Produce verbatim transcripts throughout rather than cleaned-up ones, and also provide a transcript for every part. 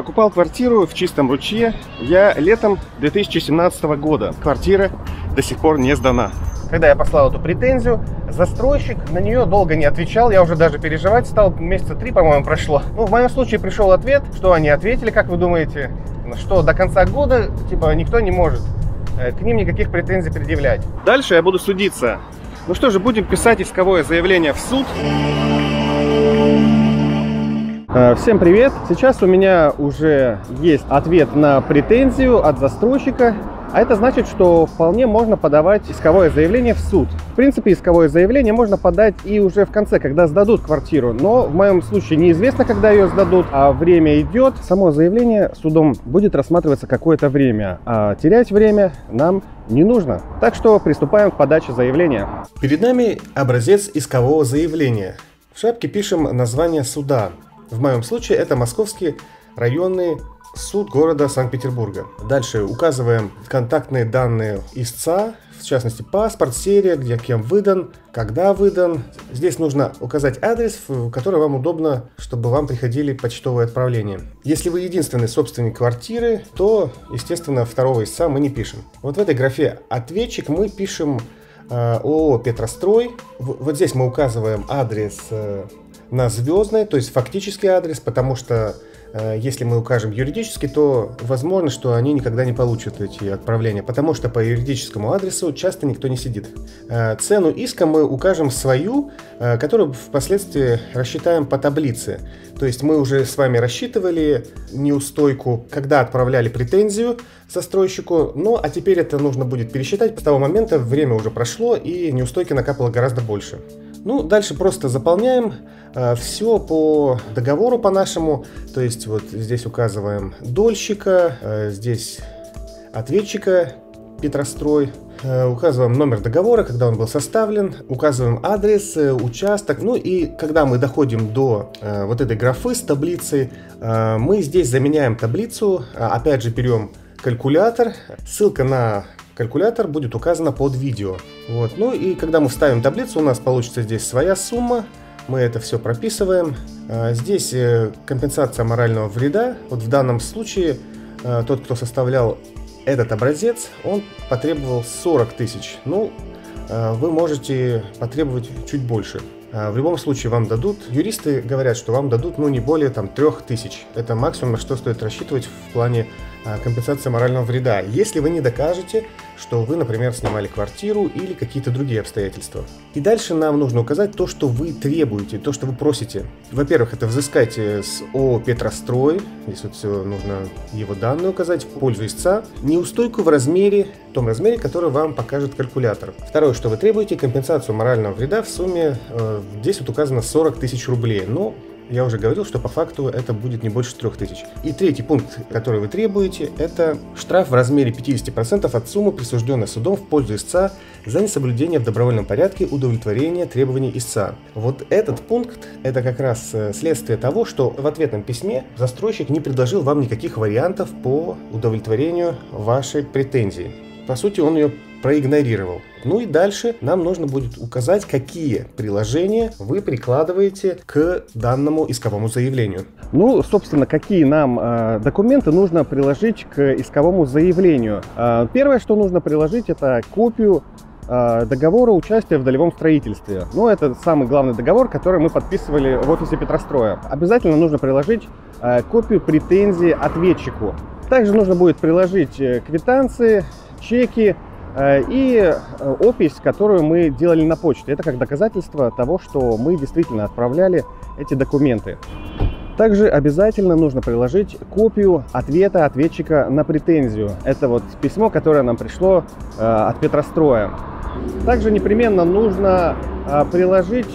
Покупал квартиру в Чистом Ручье я летом две тысячи семнадцатого года. Квартира до сих пор не сдана. Когда я послал эту претензию, застройщик на нее долго не отвечал. Я уже даже переживать стал. Месяца три, по-моему, прошло. Ну, в моем случае пришел ответ. Что они ответили, как вы думаете? Что до конца года, типа, никто не может к ним никаких претензий предъявлять. Дальше я буду судиться. Ну что же, будем писать исковое заявление в суд. Всем привет! Сейчас у меня уже есть ответ на претензию от застройщика. А это значит, что вполне можно подавать исковое заявление в суд. В принципе, исковое заявление можно подать и уже в конце, когда сдадут квартиру. Но в моем случае неизвестно, когда ее сдадут, а время идет. Само заявление судом будет рассматриваться какое-то время, а терять время нам не нужно. Так что приступаем к подаче заявления. Перед нами образец искового заявления. В шапке пишем название суда. В моем случае это Московский районный суд города Санкт-Петербурга. Дальше указываем контактные данные истца, в частности паспорт, серия, где кем выдан, когда выдан. Здесь нужно указать адрес, который вам удобно, чтобы вам приходили почтовые отправления. Если вы единственный собственник квартиры, то, естественно, второго истца мы не пишем. Вот в этой графе «Ответчик» мы пишем э, ООО «Петрострой». В, вот здесь мы указываем адрес э, на Звездной, то есть фактический адрес, потому что если мы укажем юридически, то возможно, что они никогда не получат эти отправления, потому что по юридическому адресу часто никто не сидит. Цену иска мы укажем свою, которую впоследствии рассчитаем по таблице. То есть мы уже с вами рассчитывали неустойку, когда отправляли претензию застройщику, ну а теперь это нужно будет пересчитать. С того момента время уже прошло и неустойки накапало гораздо больше. Ну, дальше просто заполняем э, все по договору по нашему. То есть вот здесь указываем дольщика, э, здесь ответчика Петрострой. Э, указываем номер договора, когда он был составлен. Указываем адрес, э, участок. Ну и когда мы доходим до э, вот этой графы с таблицей, э, мы здесь заменяем таблицу. Опять же берем калькулятор. Ссылка на калькулятор будет указана под видео. Вот. Ну и когда мы вставим таблицу, у нас получится здесь своя сумма. Мы это все прописываем. Здесь компенсация морального вреда. Вот в данном случае тот, кто составлял этот образец, он потребовал сорок тысяч. Ну, вы можете потребовать чуть больше. В любом случае вам дадут, юристы говорят, что вам дадут ну не более там трех тысяч. Это максимум, на что стоит рассчитывать в плане а, компенсации морального вреда. Если вы не докажете, что вы, например, снимали квартиру или какие-то другие обстоятельства. И дальше нам нужно указать то, что вы требуете, то, что вы просите. Во-первых, это взыскать с ООО «Петрострой». Здесь вот все нужно его данные указать в пользу истца. Неустойку в размере, в том размере, который вам покажет калькулятор. Второе, что вы требуете, компенсацию морального вреда в сумме, э, здесь вот указано сорок тысяч рублей. Но я уже говорил, что по факту это будет не больше трех тысяч. И третий пункт, который вы требуете, это штраф в размере пятидесяти процентов от суммы, присужденной судом в пользу истца за несоблюдение в добровольном порядке удовлетворения требований истца. Вот этот пункт, это как раз следствие того, что в ответном письме застройщик не предложил вам никаких вариантов по удовлетворению вашей претензии. По сути, он ее проигнорировал. Ну и дальше нам нужно будет указать, какие приложения вы прикладываете к данному исковому заявлению. Ну, собственно, какие нам э, документы нужно приложить к исковому заявлению. Э, первое, что нужно приложить, это копию э, договора участия в долевом строительстве. Ну, это самый главный договор, который мы подписывали в офисе Петростроя. Обязательно нужно приложить э, копию претензии ответчику. Также нужно будет приложить квитанции, чеки и опись, которую мы делали на почте. Это как доказательство того, что мы действительно отправляли эти документы. Также обязательно нужно приложить копию ответа ответчика на претензию. Это вот письмо, которое нам пришло от Петростроя. Также непременно нужно приложить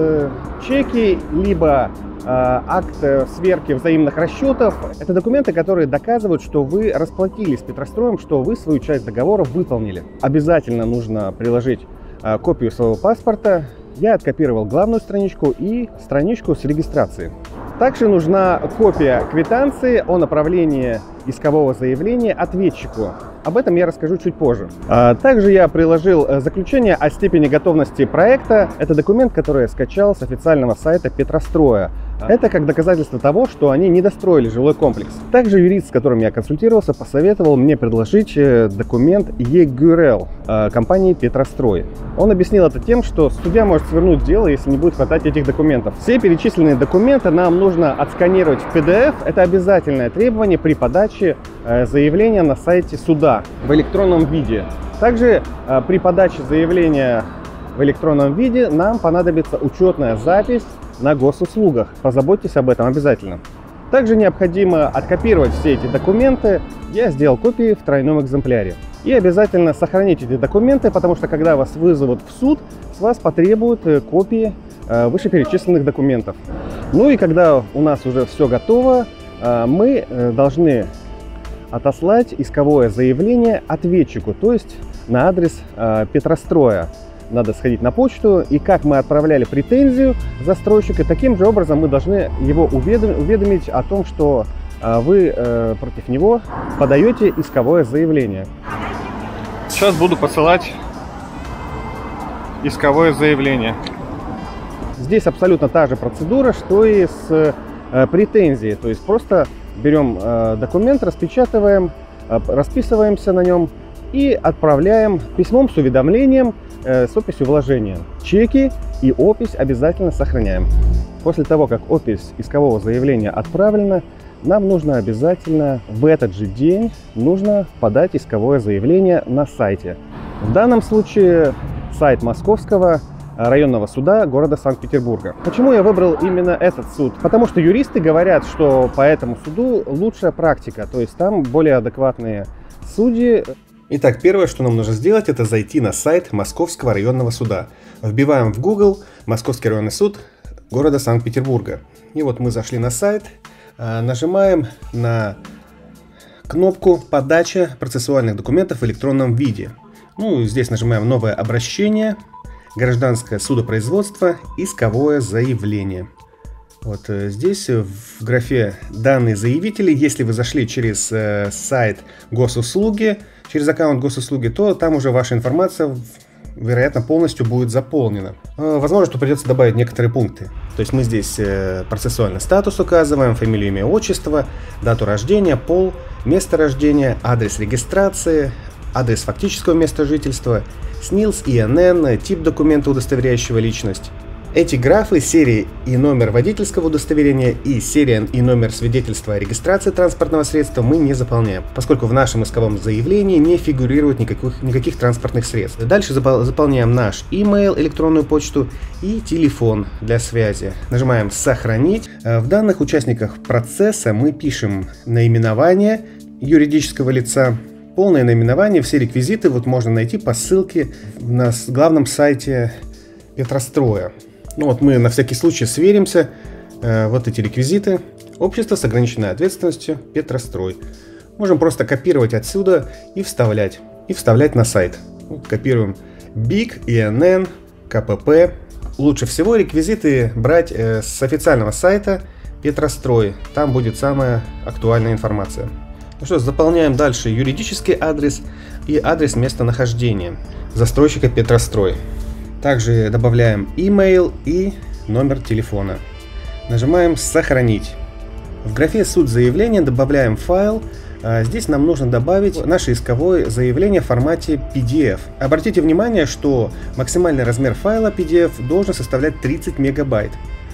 чеки, либо акт сверки взаимных расчетов. Это документы, которые доказывают, что вы расплатились с Петростроем, что вы свою часть договора выполнили. Обязательно нужно приложить копию своего паспорта. Я откопировал главную страничку и страничку с регистрацией. Также нужна копия квитанции о направлении искового заявления ответчику. Об этом я расскажу чуть позже. Также я приложил заключение о степени готовности проекта. Это документ, который я скачал с официального сайта Петростроя. Это как доказательство того, что они не достроили жилой комплекс. Также юрист, с которым я консультировался, посоветовал мне предложить документ ЕГЮРЛ компании Петрострой. Он объяснил это тем, что судья может свернуть дело, если не будет хватать этих документов. Все перечисленные документы нам нужно отсканировать в пи ди эф. Это обязательное требование при подаче заявления на сайте суда в электронном виде. Также при подаче заявления в электронном виде нам понадобится учетная запись на госуслугах. Позаботьтесь об этом обязательно. Также необходимо откопировать все эти документы. Я сделал копии в тройном экземпляре. И обязательно сохраните эти документы, потому что когда вас вызовут в суд, с вас потребуют копии вышеперечисленных документов. Ну и когда у нас уже все готово, мы должны отослать исковое заявление ответчику, то есть на адрес Петростроя. Надо сходить на почту, и как мы отправляли претензию застройщика, таким же образом мы должны его уведомить о том, что вы э, против него подаете исковое заявление. Сейчас буду посылать исковое заявление. Здесь абсолютно та же процедура, что и с э, претензией. То есть просто берем э, документ, распечатываем, э, расписываемся на нем и отправляем письмом с уведомлением э, с описью вложения. Чеки и опись обязательно сохраняем. После того, как опись искового заявления отправлена, нам нужно обязательно в этот же день нужно подать исковое заявление на сайте. В данном случае сайт Московского районного суда города Санкт-Петербурга. Почему я выбрал именно этот суд? Потому что юристы говорят, что по этому суду лучшая практика, то есть там более адекватные судьи. Итак, первое, что нам нужно сделать, это зайти на сайт Московского районного суда. Вбиваем в Google Московский районный суд города Санкт-Петербурга. И вот мы зашли на сайт, нажимаем на кнопку «Подача процессуальных документов в электронном виде». Ну, здесь нажимаем «Новое обращение», «Гражданское судопроизводство», «Исковое заявление». Вот здесь в графе «Данные заявителей», если вы зашли через э, сайт госуслуги, через аккаунт госуслуги, то там уже ваша информация, вероятно, полностью будет заполнена. Э, возможно, что придется добавить некоторые пункты. То есть мы здесь э, процессуальный статус указываем, фамилию, имя, отчество, дату рождения, пол, место рождения, адрес регистрации, адрес фактического места жительства, СНИЛС, ИНН, тип документа, удостоверяющего личность. Эти графы, серия и номер водительского удостоверения и серия и номер свидетельства о регистрации транспортного средства мы не заполняем, поскольку в нашем исковом заявлении не фигурирует никаких, никаких транспортных средств. Дальше заполняем наш email, электронную почту и телефон для связи. Нажимаем «Сохранить». В данных участниках процесса мы пишем наименование юридического лица, полное наименование, все реквизиты вот можно найти по ссылке на главном сайте Петростроя. Ну вот мы на всякий случай сверимся. Э, вот эти реквизиты. Общество с ограниченной ответственностью Петрострой. Можем просто копировать отсюда и вставлять. И вставлять на сайт. Вот, копируем БИК, ИНН, КПП. Лучше всего реквизиты брать э, с официального сайта Петрострой. Там будет самая актуальная информация. Ну что, заполняем дальше юридический адрес и адрес местонахождения застройщика Петрострой. Также добавляем email и номер телефона. Нажимаем «Сохранить». В графе «Суть заявления» добавляем файл. Здесь нам нужно добавить наше исковое заявление в формате пи ди эф. Обратите внимание, что максимальный размер файла пи ди эф должен составлять тридцать мегабайт.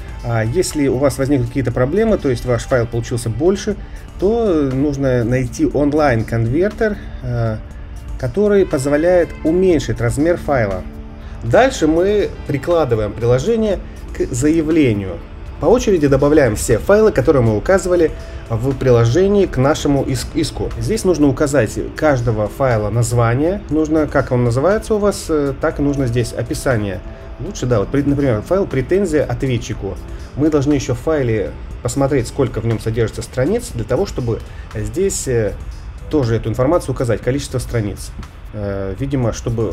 А если у вас возникли какие-то проблемы, то есть ваш файл получился больше, то нужно найти онлайн-конвертер, который позволяет уменьшить размер файла. Дальше мы прикладываем приложение к заявлению. По очереди добавляем все файлы, которые мы указывали в приложении к нашему иску. Здесь нужно указать каждого файла название. Нужно, как он называется у вас, так и нужно здесь описание. Лучше, да, вот, например, файл «Претензия ответчику». Мы должны еще в файле посмотреть, сколько в нем содержится страниц, для того, чтобы здесь тоже эту информацию указать, количество страниц. Видимо, чтобы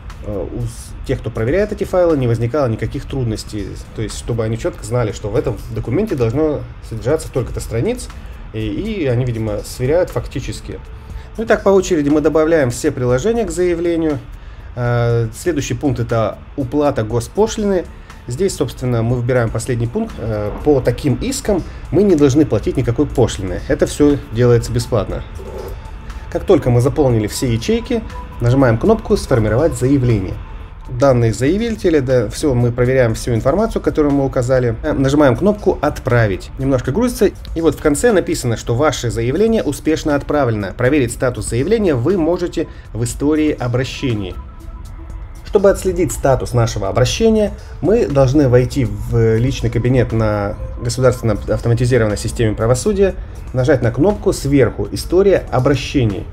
у тех, кто проверяет эти файлы, не возникало никаких трудностей. То есть, чтобы они четко знали, что в этом документе должно содержаться столько-то страниц, и, и они, видимо, сверяют фактически. Ну и так по очереди мы добавляем все приложения к заявлению. Следующий пункт — это уплата госпошлины. Здесь, собственно, мы выбираем последний пункт. По таким искам мы не должны платить никакой пошлины. Это все делается бесплатно. Как только мы заполнили все ячейки, нажимаем кнопку «Сформировать заявление». Данные заявителя, да, все, мы проверяем всю информацию, которую мы указали. Нажимаем кнопку «Отправить». Немножко грузится, и вот в конце написано, что ваше заявление успешно отправлено. Проверить статус заявления вы можете в истории обращений. Чтобы отследить статус нашего обращения, мы должны войти в личный кабинет на государственной автоматизированной системе правосудия, нажать на кнопку сверху «История обращений».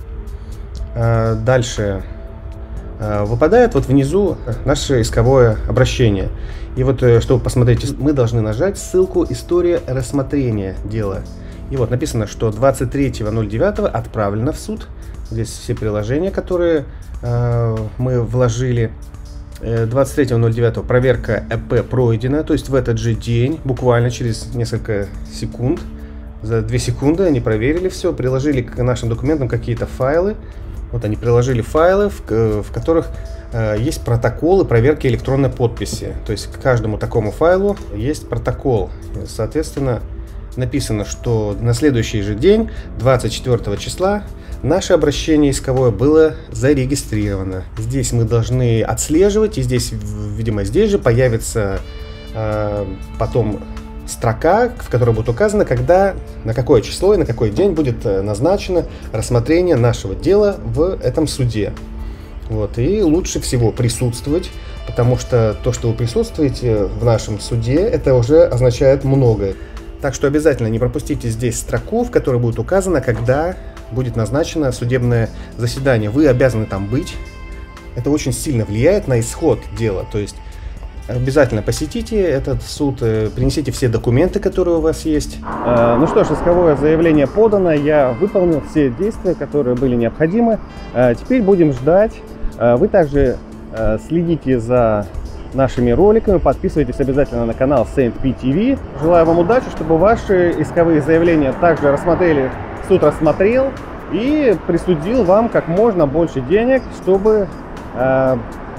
Дальше выпадает вот внизу наше исковое обращение. И вот, чтобы посмотреть, мы должны нажать ссылку «История рассмотрения дела». И вот написано, что двадцать третьего ноль девятого отправлено в суд. Здесь все приложения, которые э, мы вложили. двадцать третьего ноль девятого проверка ЭП пройдена, то есть в этот же день, буквально через несколько секунд, за две секунды они проверили все, приложили к нашим документам какие-то файлы. Вот они приложили файлы, в, в которых э, есть протоколы проверки электронной подписи. То есть к каждому такому файлу есть протокол. Соответственно, написано, что на следующий же день, двадцать четвёртого числа, наше обращение исковое было зарегистрировано. Здесь мы должны отслеживать, и здесь, видимо, здесь же появится э, потом строка, в которой будет указано, когда, на какое число и на какой день будет назначено рассмотрение нашего дела в этом суде. Вот, и лучше всего присутствовать, потому что то, что вы присутствуете в нашем суде, это уже означает многое. Так что обязательно не пропустите здесь строку, в которой будет указано, когда будет назначено судебное заседание. Вы обязаны там быть. Это очень сильно влияет на исход дела. То есть обязательно посетите этот суд, принесите все документы, которые у вас есть. Ну что ж, исковое заявление подано. Я выполнил все действия, которые были необходимы. Теперь будем ждать. Вы также следите за нашими роликами, подписывайтесь обязательно на канал Saint P T V. Желаю вам удачи, чтобы ваши исковые заявления также рассмотрели, суд рассмотрел и присудил вам как можно больше денег, чтобы э,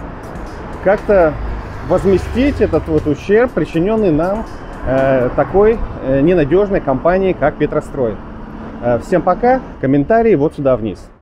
как-то возместить этот вот ущерб, причиненный нам э, такой э, ненадежной компанией, как Петрострой. Э, всем пока, комментарии вот сюда вниз.